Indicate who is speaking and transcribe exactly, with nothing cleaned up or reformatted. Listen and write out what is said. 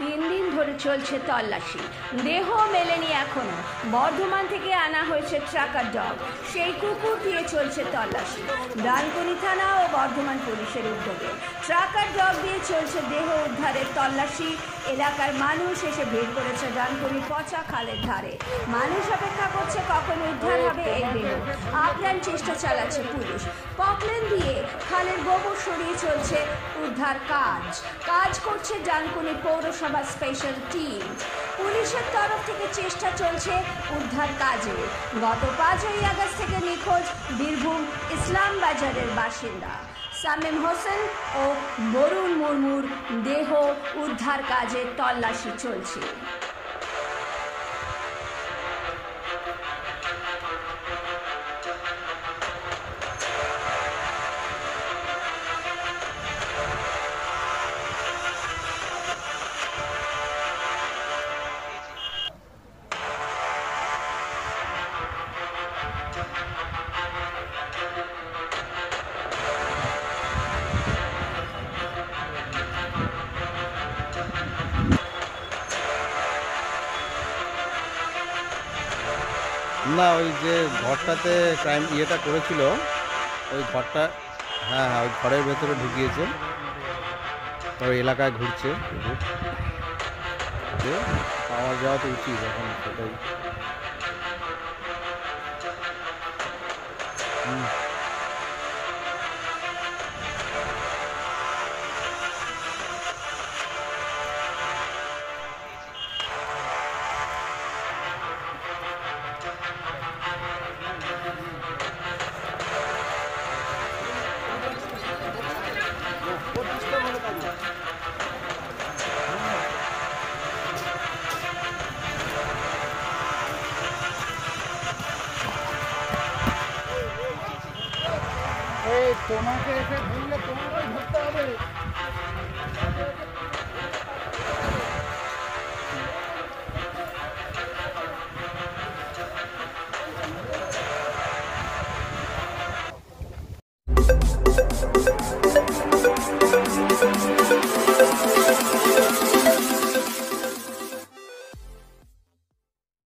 Speaker 1: তিন দিন ধরে চলছে তল্লাশি, দেহ মেলেনি এখনো। বর্ধমান থেকে আনা হয়েছে ট্রাকার ডগ, সেই কুকুর দিয়ে চলছে তল্লাশি। ডানকুনি থানা ও বর্ধমান পুলিশের উদ্যোগে ট্রাকার ডগ দিয়ে চলছে দেহ উদ্ধারের তল্লাশি। এলাকার মানুষ এসে ভিড় করেছে ডানকুনি পচা খালের ধারে। মানুষ অপেক্ষা করছে কখন উদ্ধার হবে এই দেহ। আপ্রাণ চেষ্টা চালাচ্ছে পুলিশ। পকলেন দিয়ে খালের গোবর সরিয়ে চলছে উদ্ধার কাজ। কাজ করছে ডানকুনি পৌরসভা স্পেশাল টিম। পুলিশের তরফ থেকে চেষ্টা চলছে উদ্ধার কাজে। গত পাঁচই আগস্ট থেকে নিখোঁজ বীরভূম ইসলাম বাজারের বাসিন্দা শামীম হোসেন ও বরুণ মুর্মুর দেহ উদ্ধার কাজে তল্লাশি চলছে।
Speaker 2: না, ওই যে ঘরটাতে ক্রাইম ইয়েটা করেছিল ওই ঘরটা, হ্যাঁ হ্যাঁ ওই ঘরের ভেতরে ঢুকিয়েছে, ওই এলাকায় ঘুরছে। পাওয়া যাওয়া তো উচিত এখন, সেটাই। হুম
Speaker 3: তোমাকে এসে ধরলে তোমাকে ধরতে হবে।